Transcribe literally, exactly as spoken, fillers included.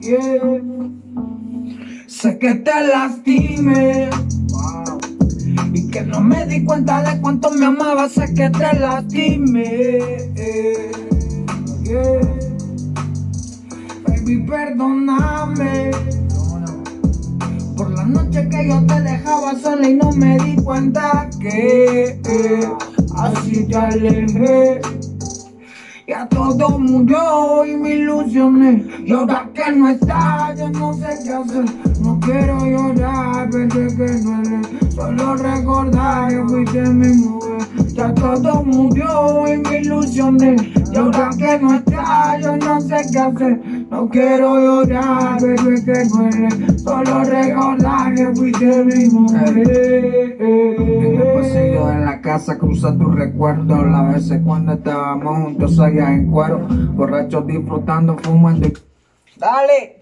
yeah. Sé que te lastimé, wow, y que no me di cuenta de cuánto me amaba. Sé que te lastimé, yeah. Baby, perdóname por la noche que yo te dejaba sola y no me di cuenta que eh, así te alejé. Ya todo murió y me ilusioné, y ahora que no está yo no sé qué hacer. No quiero llorar, pensé que duele solo recordar que fuiste mi mujer. Ya todo murió y me ilusioné, y ahora que no está yo no sé qué hacer. No quiero llorar, pensé que duele solo recordar que fuiste mi mujer. En el pasillo de la casa cruza tu recuerdo, las veces cuando estábamos juntos allá en cuero, borrachos disfrutando, fumando. Dale.